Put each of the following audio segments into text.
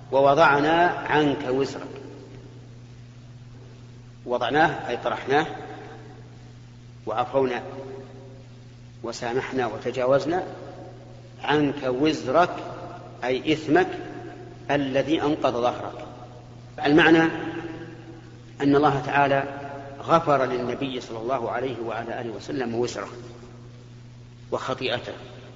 ووضعنا عنك وزرك. وضعناه أي طرحناه وعفونا وسامحنا وتجاوزنا عنك وزرك أي إثمك الذي أنقض ظهرك. المعنى أن الله تعالى غفر للنبي صلى الله عليه وعلى آله وسلم وزره وخطيئته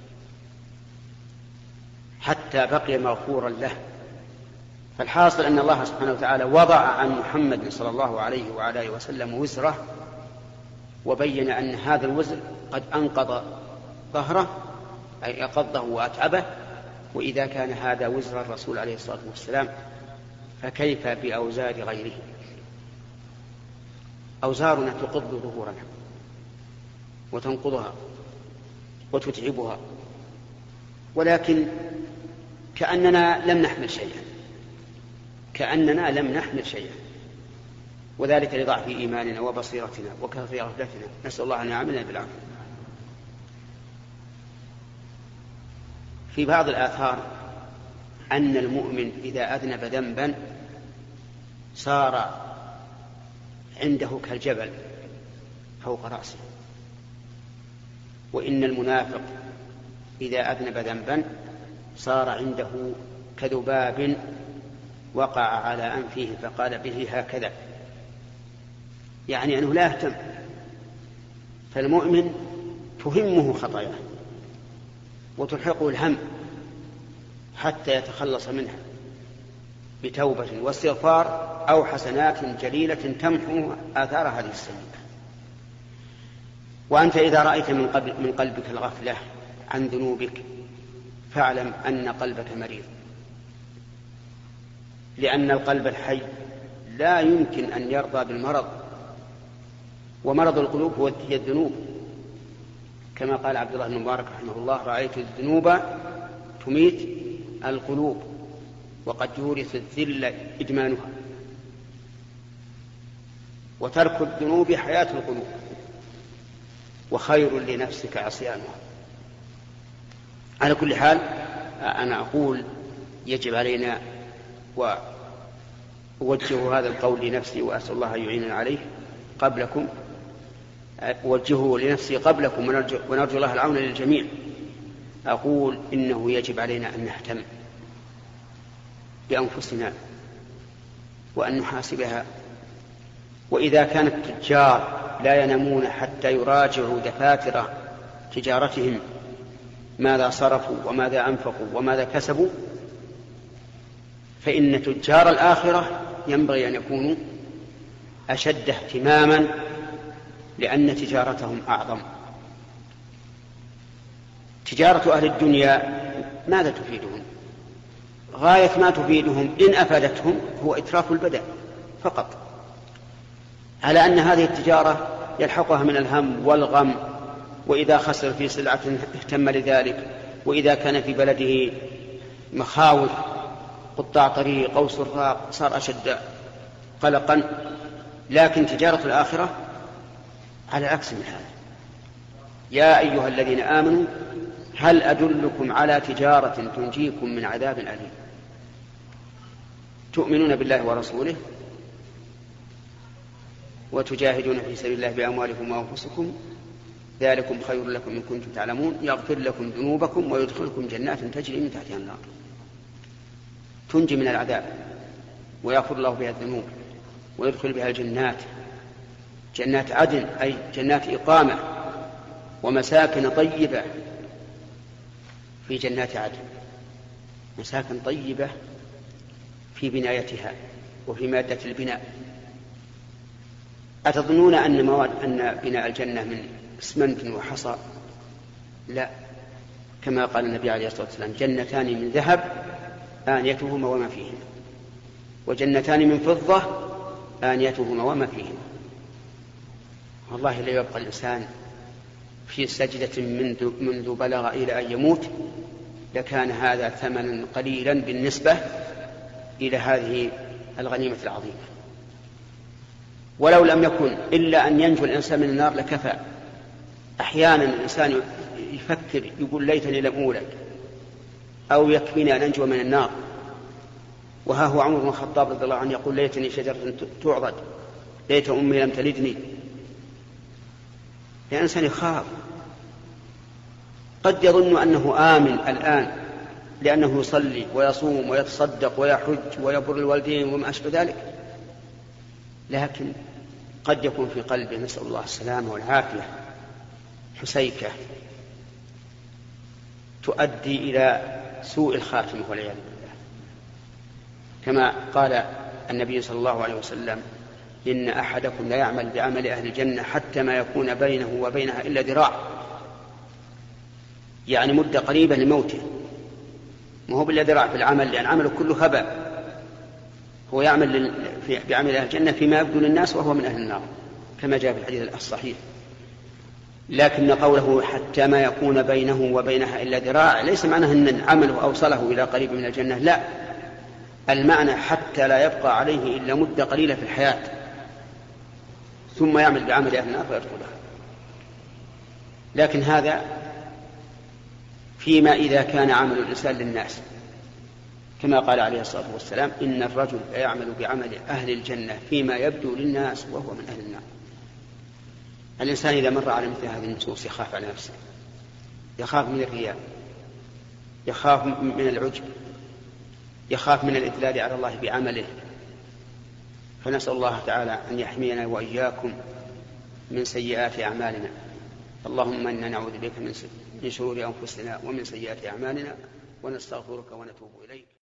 حتى بقي مغفورا له. فالحاصل أن الله سبحانه وتعالى وضع عن محمد صلى الله عليه وعلى آله وسلم وزره، وبين أن هذا الوزر قد أنقض ظهره أي أقضه وأتعبه. وإذا كان هذا وزر الرسول عليه الصلاة والسلام فكيف بأوزار غيره؟ أوزارنا تقض ظهورنا وتنقضها وتتعبها، ولكن كأننا لم نحمل شيئا، وذلك لضعف إيماننا وبصيرتنا وكثرة غفلتنا. نسأل الله أن يعاملنا بالعافية. في بعض الآثار أن المؤمن إذا أذنب ذنبا صار عنده كالجبل فوق رأسه، وإن المنافق إذا أذنب ذنبا صار عنده كذباب وقع على أنفه فقال به هكذا، يعني أنه لا يهتم. فالمؤمن تهمه خطاياه وتلحقه الهم حتى يتخلص منها بتوبة واستغفار أو حسنات جليلة تمحو آثار هذه السيئة. وأنت إذا رأيت من قلبك الغفلة عن ذنوبك فاعلم أن قلبك مريض، لأن القلب الحي لا يمكن أن يرضى بالمرض، ومرض القلوب هي الذنوب، كما قال عبد الله بن مبارك رحمه الله: رأيت الذنوب تميت القلوب وقد يورث الذل إدمانها. وترك الذنوب حياة القلوب، وخير لنفسك عصيانها. على كل حال أنا أقول يجب علينا، وأوجه هذا القول لنفسي وأسأل الله أن يعيننا عليه قبلكم، أوجهه لنفسي قبلكم ونرجو الله العون للجميع. أقول إنه يجب علينا أن نهتم بأنفسنا وأن نحاسبها. وإذا كان التجار لا ينامون حتى يراجعوا دفاتر تجارتهم ماذا صرفوا وماذا أنفقوا وماذا كسبوا، فإن تجار الآخرة ينبغي أن يكونوا أشد اهتماما، لأن تجارتهم أعظم. تجارة أهل الدنيا ماذا تفيدهم؟ غاية ما تفيدهم إن أفادتهم هو إتراف البدن فقط، على أن هذه التجارة يلحقها من الهم والغم، وإذا خسر في سلعة اهتم لذلك، وإذا كان في بلده مخاوف قطاع طريق أو سراق صار أشد قلقا. لكن تجارة الآخرة على عكس من هذا. يا أيها الذين آمنوا هل أدلكم على تجارة تنجيكم من عذاب أليم تؤمنون بالله ورسوله وتجاهدون في سبيل الله بأموالكم وأنفسكم ذلكم خير لكم إن كنتم تعلمون يغفر لكم ذنوبكم ويدخلكم جنات تجري من تحتها النار تنجي من العذاب ويغفر الله بها الذنوب ويدخل بها الجنات، جنات عدن أي جنات إقامة ومساكن طيبة في جنات عدن، مساكن طيبة في بنايتها وفي مادة البناء. أتظنون أن بناء الجنة من اسمنت وحصى؟ لا، كما قال النبي عليه الصلاة والسلام: جنتان من ذهب آنيتهما وما فيهما، وجنتان من فضة آنيتهما وما فيهما. والله لا يبقى الإنسان في سجدة منذ بلغ إلى أن يموت لكان هذا ثمنا قليلا بالنسبة إلى هذه الغنيمة العظيمة. ولو لم يكن إلا أن ينجو الإنسان من النار لكفى. أحيانا الإنسان يفكر يقول: ليتني لم أولد، أو يكفيني أن أنجو من النار. وها هو عمر بن الخطاب رضي الله عنه يقول ليتني شجرة تعضد، ليت أمي لم تلدني. الإنسان يخاف، قد يظن أنه آمن الآن لأنه يصلي ويصوم ويتصدق ويحج ويبر الوالدين وما أشبه ذلك، لكن قد يكون في قلبه، نسأل الله السلامة والعافية، حسيكة تؤدي إلى سوء الخاتمة والعياذ بالله. كما قال النبي صلى الله عليه وسلم: إن أحدكم لا يعمل بعمل أهل الجنة حتى ما يكون بينه وبينها إلا ذراع، يعني مدة قريبة لموته، ما هو بالله ذراع في العمل، لأن عمله كله هباء. هو يعمل بعمل أهل الجنة فيما يبدو للناس وهو من أهل النار كما جاء في الحديث الصحيح. لكن قوله حتى ما يكون بينه وبينها إلا ذراع ليس معناه أن عمله أوصله إلى قريب من الجنة، لا، المعنى حتى لا يبقى عليه إلا مدة قليلة في الحياة ثم يعمل بعمل أهل النار فيدخلها. لكن هذا فيما إذا كان عمل الإنسان للناس، كما قال عليه الصلاة والسلام: إن الرجل لا يعمل بعمل أهل الجنة فيما يبدو للناس وهو من أهل النار. الإنسان إذا مر على مثل هذه النصوص يخاف على نفسه، يخاف من الرياء، يخاف من العجب، يخاف من الإدلال على الله بعمله. فنسأل الله تعالى أن يحمينا وإياكم من سيئات أعمالنا. اللهم إنا نعوذ بك من شرور أنفسنا ومن سيئات أعمالنا، ونستغفرك ونتوب إليك.